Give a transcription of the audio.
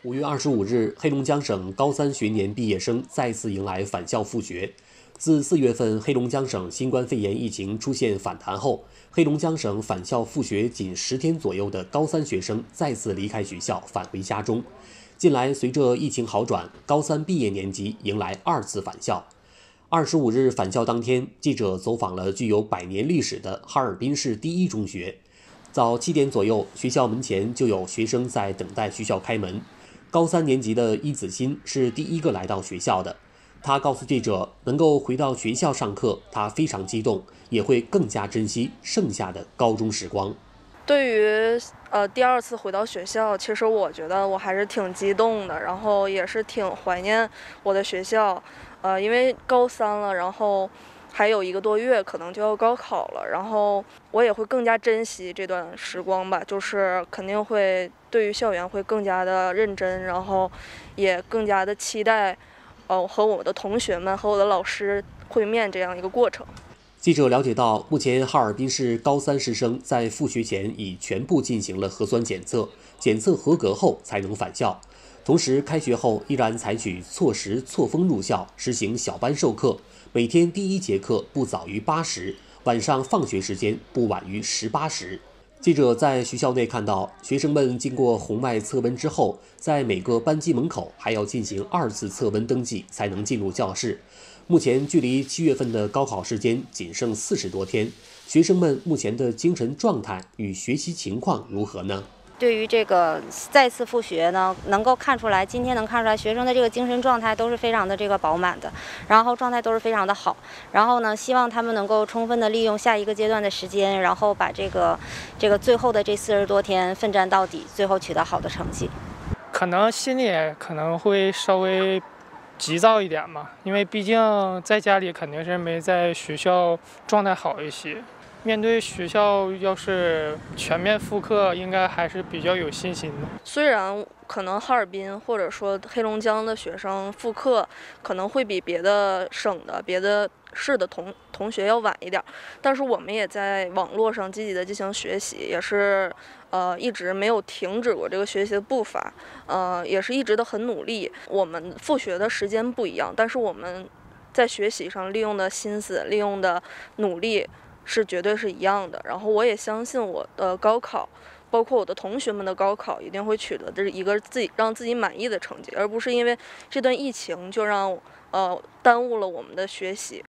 5月25日，黑龙江省高三学年毕业生再次迎来返校复学。自4月份黑龙江省新冠肺炎疫情出现反弹后，黑龙江省返校复学仅10天左右的高三学生再次离开学校返回家中。近来，随着疫情好转，高三毕业年级迎来2次返校。25日返校当天，记者走访了具有100年历史的哈尔滨市第一中学。早7点左右，学校门前就有学生在等待学校开门。高3年级的伊子欣是第一个来到学校的，他告诉记者，能够回到学校上课，他非常激动，也会更加珍惜剩下的高中时光。 对于第2次回到学校，其实我觉得我还是挺激动的，然后也是挺怀念我的学校，因为高3了，然后还有1个多月可能就要高考了，然后我也会更加珍惜这段时光吧，就是肯定会对于校园会更加的认真，然后也更加的期待和我的同学们和我的老师会面这样一个过程。 记者了解到，目前哈尔滨市高3师生在复学前已全部进行了核酸检测，检测合格后才能返校。同时，开学后依然采取错时错峰入校，实行小班授课，每天第1节课不早于8时，晚上放学时间不晚于18时。记者在学校内看到，学生们经过红外测温之后，在每个班级门口还要进行2次测温登记，才能进入教室。目前距离7月份的高考时间仅剩40多天，学生们目前的精神状态与学习情况如何呢？ 对于这个再次复学呢，能够看出来，今天能看出来学生的这个精神状态都是非常的饱满的，然后状态都是非常的好。然后呢，希望他们能够充分的利用下一个阶段的时间，然后把这个最后的这40多天奋战到底，最后取得好的成绩。 可能心里可能会稍微急躁一点嘛，因为毕竟在家里肯定是没在学校状态好一些。面对学校要是全面复课，应该还是比较有信心的。 虽然可能哈尔滨或者说黑龙江的学生复课可能会比别的省的、别的市的同学要晚一点，但是我们也在网络上积极的进行学习，也是一直没有停止过这个学习的步伐，也是一直都很努力。我们复学的时间不一样，但是我们在学习上利用的心思、利用的努力是绝对是一样的。然后我也相信我的高考，包括我的同学们的高考，一定会取得这一个让自己满意的成绩，而不是因为这段疫情就让耽误了我们的学习。